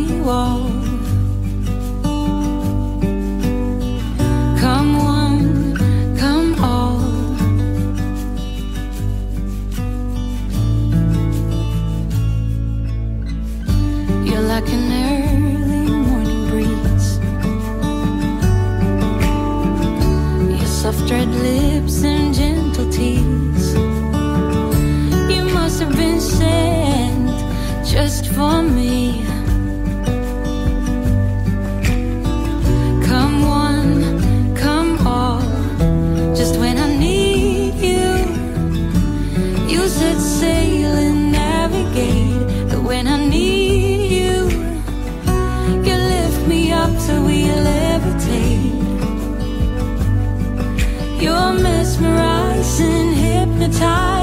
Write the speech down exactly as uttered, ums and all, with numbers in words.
wall. Come one, come all. You're like an early morning breeze. Your soft red lips and gentle tease. You must have been sent just for me. Come one, come all. Just when I need you, you set sail and navigate. But when I need you, you lift me up till we levitate. You're mesmerizing, hypnotized.